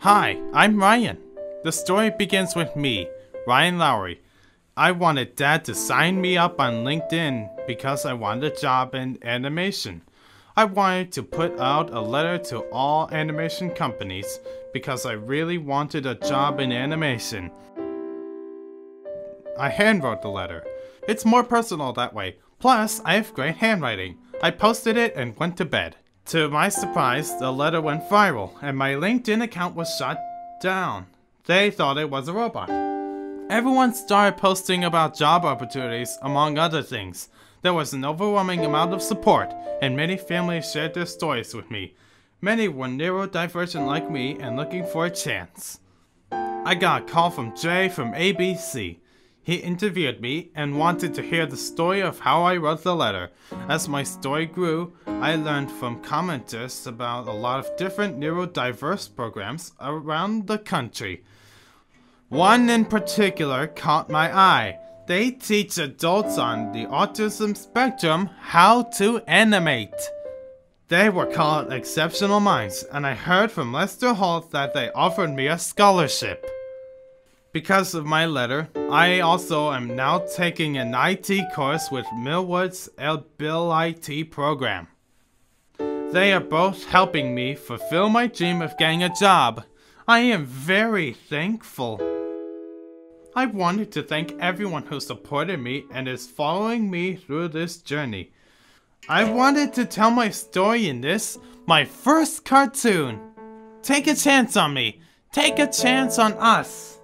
Hi, I'm Ryan. The story begins with me, Ryan Lowry. I wanted Dad to sign me up on LinkedIn because I wanted a job in animation. I wanted to put out a letter to all animation companies because I really wanted a job in animation. I handwrote the letter. It's more personal that way. Plus, I have great handwriting. I posted it and went to bed. To my surprise, the letter went viral and my LinkedIn account was shut down. They thought it was a robot. Everyone started posting about job opportunities, among other things. There was an overwhelming amount of support, and many families shared their stories with me. Many were neurodivergent like me and looking for a chance. I got a call from Jay from ABC. He interviewed me and wanted to hear the story of how I wrote the letter. As my story grew, I learned from commenters about a lot of different neurodiverse programs around the country. One in particular caught my eye. They teach adults on the autism spectrum how to animate. They were called Exceptional Minds, and I heard from Lester Holt that they offered me a scholarship. Because of my letter, I also am now taking an IT course with Millwood's Ability program. They are both helping me fulfill my dream of getting a job. I am very thankful. I wanted to thank everyone who supported me and is following me through this journey. I wanted to tell my story in this, my first cartoon. Take a chance on me. Take a chance on us.